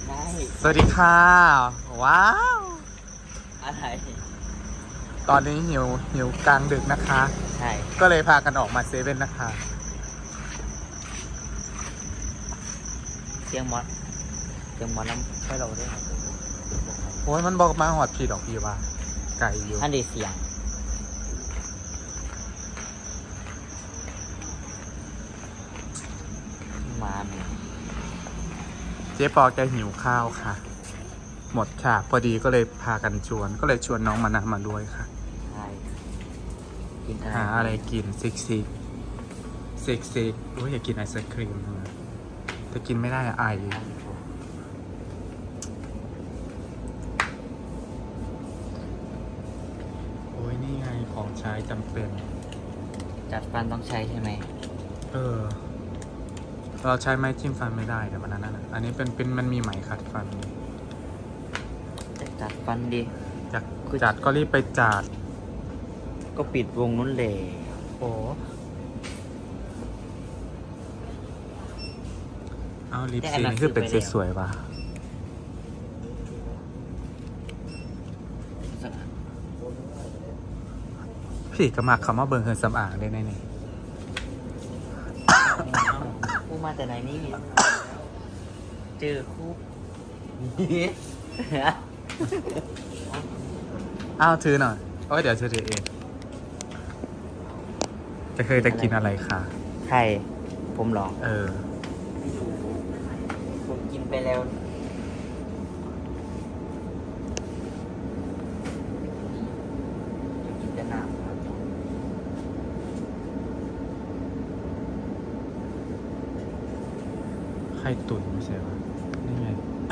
ได้สวัสดีค่ะ ว้าวอะไรตอนนี้หิวกลางดึกนะคะใช่ก็เลยพากันออกมาเซเว่นนะคะเสียงมอสน้ำให้เราด้วยครับโอ้ยมันบอกมาหอดผิดดอกพี่ว่าไก่อยู่อันดีเสียงมาเนี่ยเจ๊ปอแกหิวข้าวค่ะ หมดค่ะ พอดีก็เลยพากันชวน ก็เลยชวนน้องมานะมาด้วยค่ะใช่กินหาอะไรกินซิกโอ้ยอยากกินไอศครีมแต่กินไม่ได้อะไอโอ้ยนี่ไงของใช้จำเป็นจัดฟันต้องใช้ใช่ไหมเราใช้ไม้จิ้มฟันไม่ได้แต่วันนั้นนะอันนี้เป็นมันมีไหมขัดฟันจัดฟันดีจัดก็รีบไปจัดก็ปิดวงนู้นเลยโอ้เอาลิปซีนี่คือเป็นสวยๆป่ะพี่ก็มาคำว่าเบิร์เฮิร์นสำอางได้แน่กูมาแต่ไหนนี่เจอคู่ๆอ้าวถือหน่อยโอ้ยเดี๋ยวถือเองจะเคยจะกินอะไรคะใครผมหรอ ผมกินไปแล้วกินแต่น้ำครับไข่ตุ๋นไม่ใช่ปะนี่ไง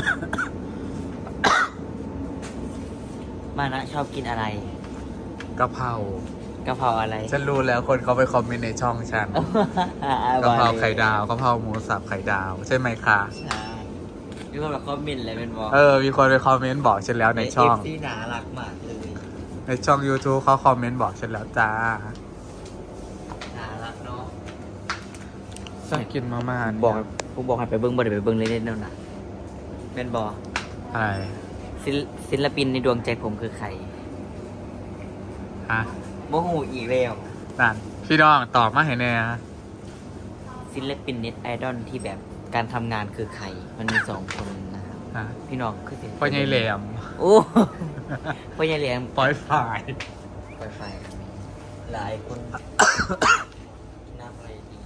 มานะชอบกินอะไรกะเพรากะเพราอะไรฉันรู้แล้วคนเขาไปคอมเมนต์ในช่องฉัน กะเพราไข่ดาวกะเพราหมูสับไข่ดาวใช่ไหมคะใช่มีคนมาคอมเมนต์อะไรเป็นบอกมีคนไปคอมเมนต์บอกฉันแล้วในช่องที่น่ารักมากเลยในช่อง YouTube เขาคอมเมนต์บอกฉันแล้วจ้าน่ารักเนาะชอบกินมาม่าบอกผมบอกให้ไปเบิ้งบ่ได้ไปเบิ้งเลยเล่นๆนะเป็นบอกอะไรศิลปินในดวงใจผมคือใครฮะโมโหอีกแล้วนั่นพี่น้องตอบมาให้แน่ศิลปินเน็ตไอดอลที่แบบการทำงานคือใคร มันมี2 คนนะครับฮะพี่น้องคือพ่อใหญ่แหลมโอ้ พ่อใหญ่แหลมปล่อยฝ่ายไฟไฟครับหลายคน น้ำอะไรดี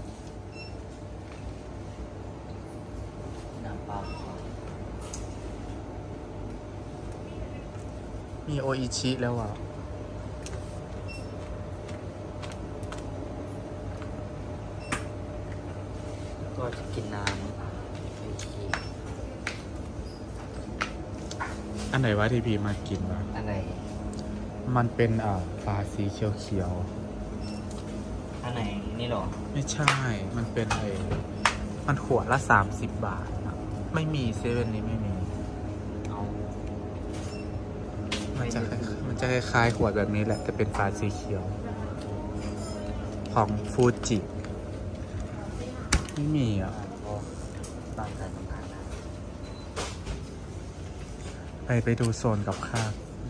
น้ำเปล่ามีโออิชิแล้วอ่ะก็จะกินน้ำโอเคอันไหนวะที่พี่มากินวะอะไรมันเป็นฝาสีเขียวอันไหนนี่หรอๆไม่ใช่ มันเป็นมันขวดละ30 บาทนะไม่มีเซเว่นนี้ไม่มีเอามันจะคล้ายๆขวดแบบนี้แหละแต่เป็นฝาสีเขียว ของฟูจิไม่มีอ่ะตามใจต้องการนะไปดูโซนกับข้าว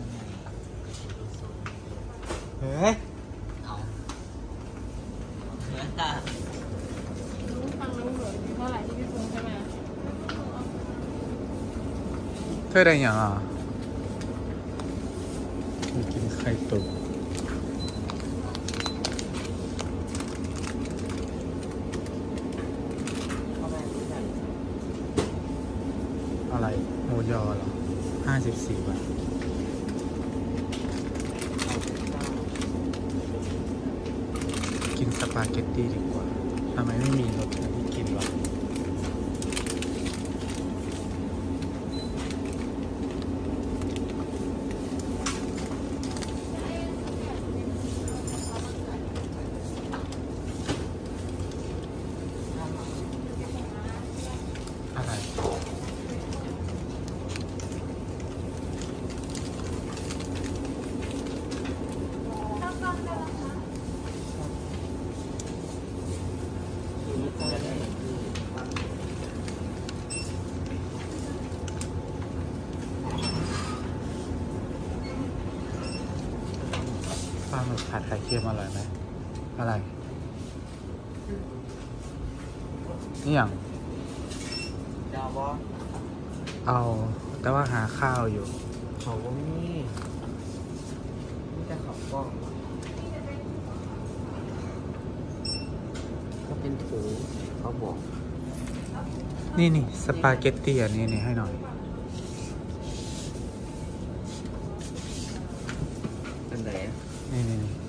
เฮ้ยเอาฟังน้ำเหลืองเท่าไหร่ที่พี่ฟุ้งใช่ไหมเธอได้ยังอ่ะมีกินไข่ตุ๋นอะไรหมูยอเหรอ54 บาท กินสปาเกตตี้ดีกว่า ทำไมไม่มีรสที่กินวะอะไรเหมึกผัดไข่เค็มอร่อยไหมอะไรนี่อย่างดาวบอเอาแต่ว่าหาข้าวอยู่เขาก็มีแต่เขาก็ก็เป็นถูเขาบอกนี่สปาเกตตี้อันนี้ให้หน่อยเป็นไรนี่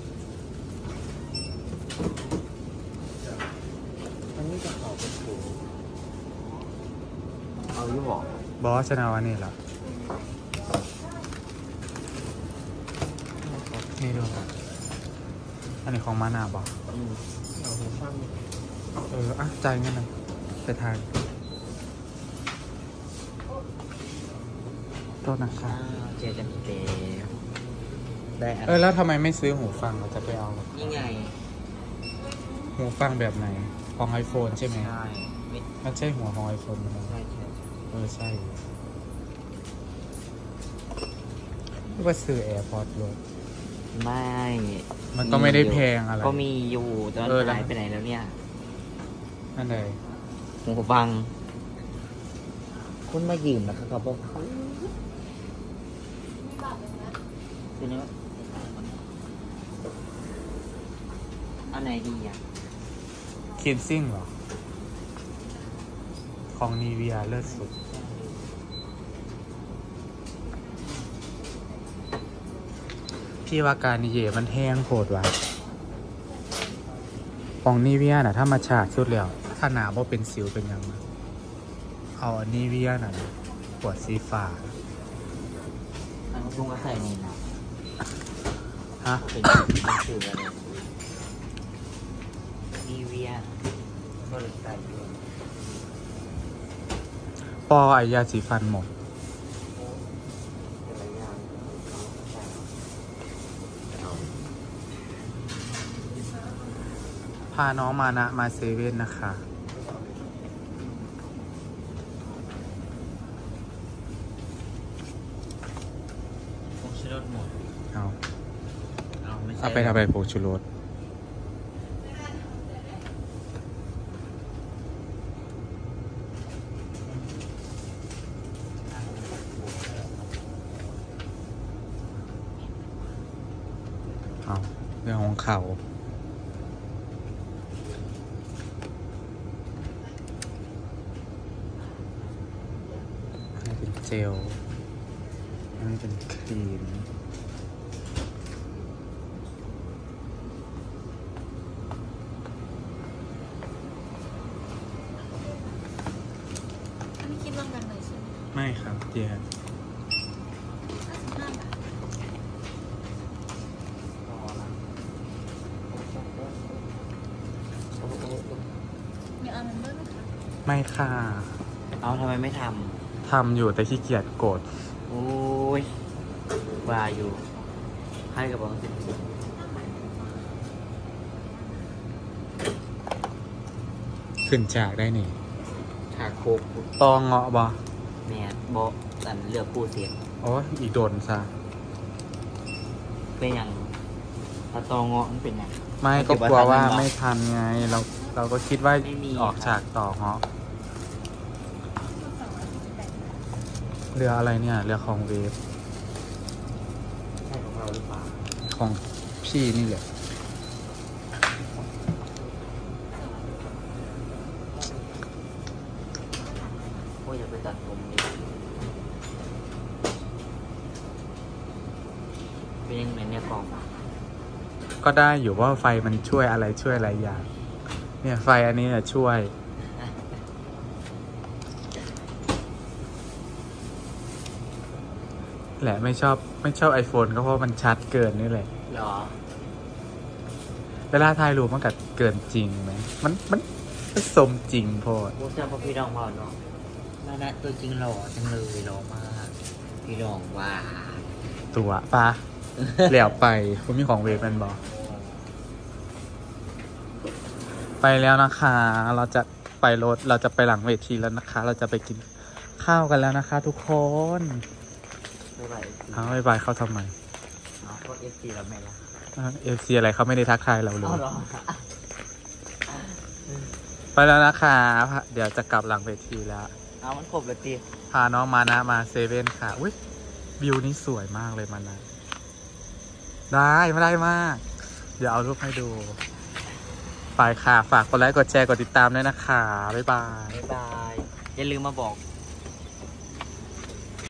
อันนี้จะเขาเป็นถูเอาอยู่บอกบอสฉันเอาอันนี้เหรอนี่ดูอันนี้ของมานาบอกเอาหูฟังอ่ะจ่ายเงินหน่อยไปทานโทษนะคะเจอกันอีกแล้วได้อะไรแล้วทำไมไม่ซื้อหูฟังเราจะไปเอานี่ไงหูฟังแบบไหนของ iPhone ใช่ไหมใช่ไม่มันใช่หัวของ iPhone ไหมใช่ใช่ใช่ไม่ว่าซื้อ AirPods เลยไม่มันก็ไม่ได้แพงอะไรก็มีอยู่แต่มันแล้วหายไปไหนแล้วเนี่ยนั่นเลยหูฟังคุณมายืมนะครับเขาบอกทีนี้อันไหนดีอ่ะคินซิ่งเหรอ ของนีเวียเลิศสุด พี่ว่าการนิเยมันแห้งโหดว่ะของนีเวียน่ะ ถ้ามาฉาดสุดแล้ว ถ้าหนาบ่เป็นสิวเป็นยังไงเอาอันนีเวียน่ะขวดสีฟ้าอันลุงก็ใส่นี่นะฮะเป็นสื่ออะไรนีเวียก็เลยใส่อยู่ปอไอยาสีฟันหมดแต่ละอย่างเอาใส่เอาพาน้องมานะมาเซเว่นนะคะผงชูรสหมดเอาเอาไม่ใช่เอาไปทำอะไรผงชูรสเอาเรื่องของเขาอันนี้เป็นเจลอันนี้เป็นครีมอันนี้คิดรวมกันเลยใช่ไหมไม่ครับเจีย 55 บาทพอละมีอันนั้นด้วยไหมคะไม่ค่ะเอาทำไมไม่ททำอยู่แต่ขี้เกียจกดำโอ้ยว่าอยู่ ให้กระเป๋าสิบขึ้นจากได้นี่ชาโคกตองเงาะบ่แม่บอกอันเลือกผู้เสียงโอ้ยอีกโดนซะเป็นอย่างถ้าตองเงาะมันเป็นอย่างไม่ก็กลัวว่าไม่ทันไง เราก็คิดว่าไม่มีออกฉากต่อเงาะเรืออะไรเนี่ย เรือของเวฟใช่ของเราหรือเปล่าของพี่นี่แหละโอ้ยอย่าไปตัดผมดิเป็นยังไงเนี่ยกล่องก็ได้อยู่ว่าไฟมันช่วยอะไรอย่าง เนี่ยไฟอันนี้น่ะช่วย แหละไม่ชอบ iPhone ก็เพราะมันชัดเกินนี่แหละหรอเวลาถ่ายรูปมันก็เกินจริงไหมมันสมจริงโพดโอ้เจ้าพ่อพี่ดองพ่อเนาะน่านะตัวจริงหล่อจังเลยหล่อมาก พี่ดองว่าตัวปะ เหลี่ยวไปคุณมีของเวฟแมันบอกไปแล้วนะคะ เราจะไปรถเราจะไปหลังเวทีแล้วนะคะ เราจะไปกินข้าวกันแล้วนะคะ ทุกคนไม่ไหวเอาบายบายเข้าทำไมเอาก็เอฟซีเราไม่ละเอฟซีอะไรเขาไม่ได้ทักทายเราเลเอายเหรอไปแล้วนะคะเดี๋ยวจะกลับหลังเวทีแล้วเอามันครบแล้วตีพาน้องมานะมาเซเว่นค่ะอุ้ยวิวนี้สวยมากเลยมานะได้ไม่ได้มาก เดี๋ยวเอารูปให้ดูไปค่ะฝากกดไลค์กดแชร์กดติดตามด้วยนะคะบ๊ายบายบ๊ายบาย อย่าลืมมาบอก